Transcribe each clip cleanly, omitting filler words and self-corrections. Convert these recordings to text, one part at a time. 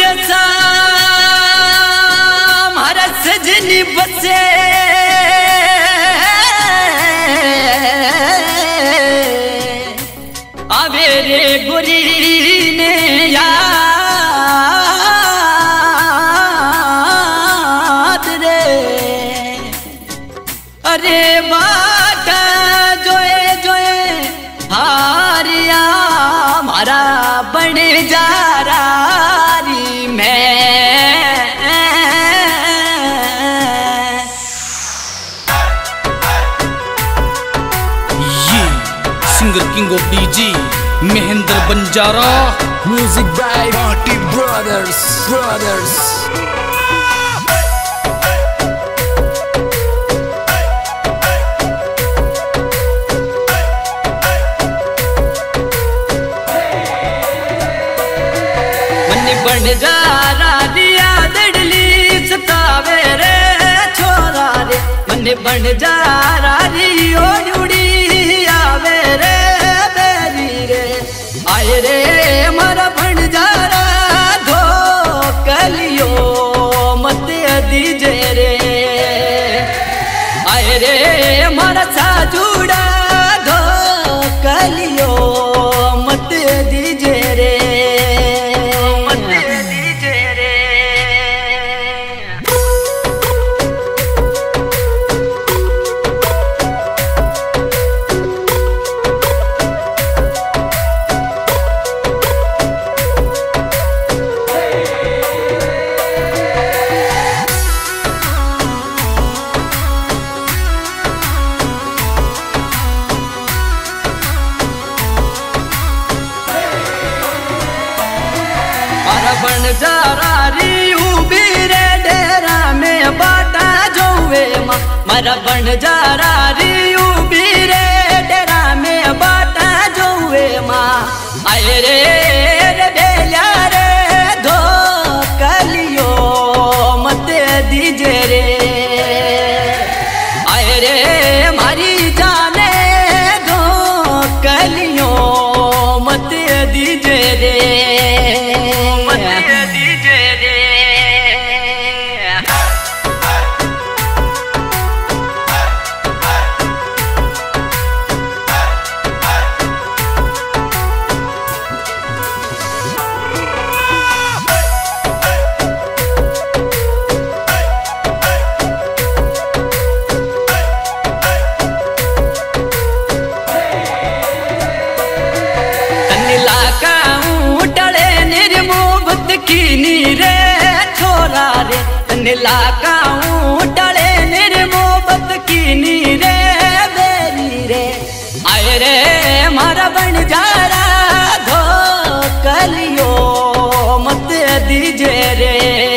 सा हमारा सजनी बसे आवे रे गोरी ने याद रे। अरे बाटा जोए जोए हारिया मारा बन जा रही मैं। ये singer king of DJ Mahendra Banjara, music by party brothers. बन जा रिया दड़ली सतावे रे छोरा रे। मन बन जा रही ओड़ी आवे रे बेरी रे। आए रे मारा बन जा धो कलियो मत दीजे रे। आए रे मारा साजूड़ा धो कलियो मत दीजे रे। बन जा रही उबी रे डेरा में बाटा जोवे माँ। मरा बन जा रही उबी रे डेरा में बाटा जोवे माँ। आए रे बेलिया रे धो कलियो मत दीजे रे। आए रे मारी जाने धो कलियो मत दीजे रे। रे छोरा रे लाकाऊं डले निर्मोहब्बत की नी रे बेरी रे। आए रे मारा बन जा धो कलियो मत दीजे रे।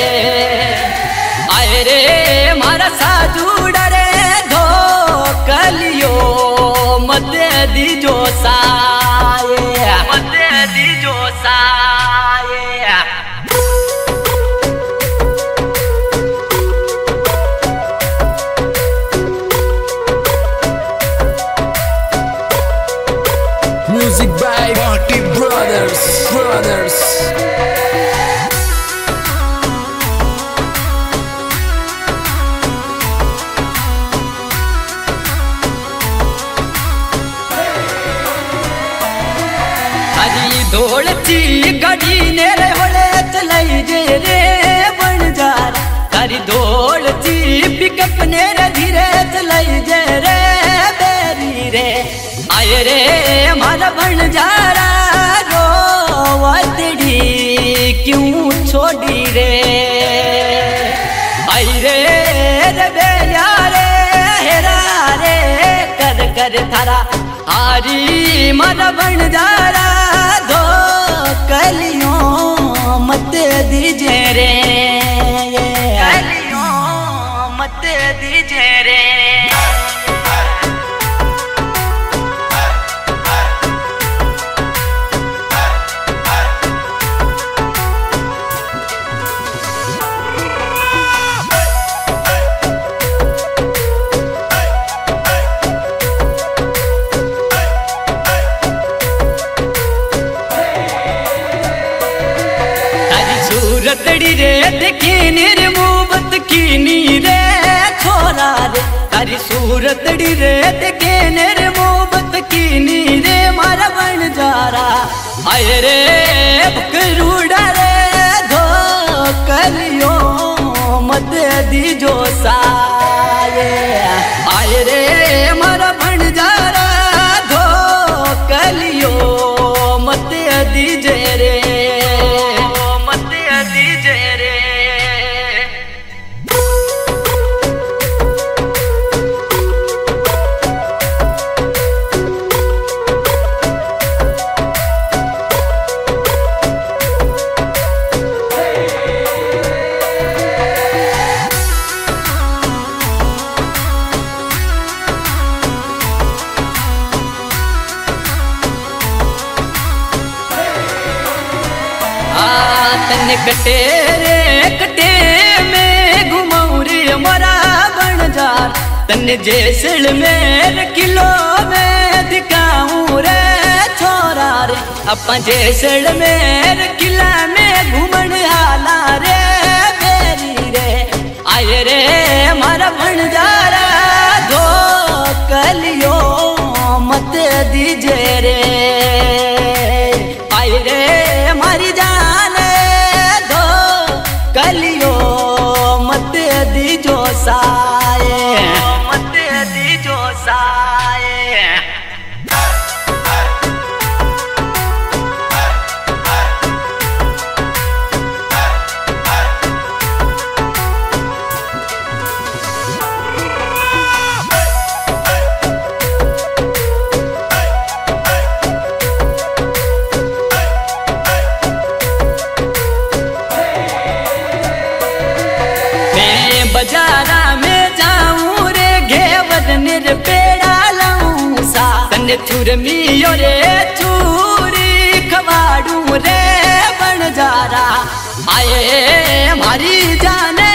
आए रे मारा साजूड़ा रे धो कलियो मत दीजो साए मत दीजो साए। Music by party brothers. हरी दौड़ती गड़ी ने रे होले चलाई जे रे बन जा। हरी दौड़ती पिकअप ने रे धीरे चलाई जे रे बेरी रे। आए रे मारा बन जा रो वतड़ी क्यों छोड़ी रे। आई रे बेलिया रे हेरा रे कर कर थारा हारी मारा बन जा धो कलियो मत दीजे रे। कलियो मत दीजे रे। सूरतड़ी रे देखी रे मोहब्बत कीनी रे छोरा रे तारी सूरतड़ी रे देखी रे मोहब्बत कीनी रे मारा बन जा रहा आए रे बकरूड़ा रे धो कलियो मत दी जो साए आए रे मारा बन जा रहा धो कलियो मत दीजे रे कटे रे कटे में घुमाऊ रे मरा बन जा तन जैसल मेरे किलो में दिखाऊं रे छोरा रे अपन जैसल मेरे किला में घूमन हाला रे बेरी रे आए रे मारा बन जा रहा धो कलियो मत दीजे रे आए रे मारी जान कलियो मत दीजो साए मत दीजो साए बाजारा में जाऊं रे घेवर निरपेड़ा लाऊं सा तने चुरमियो रे चूरी खवाड़ू रे बन जा रहा आए मारी जाने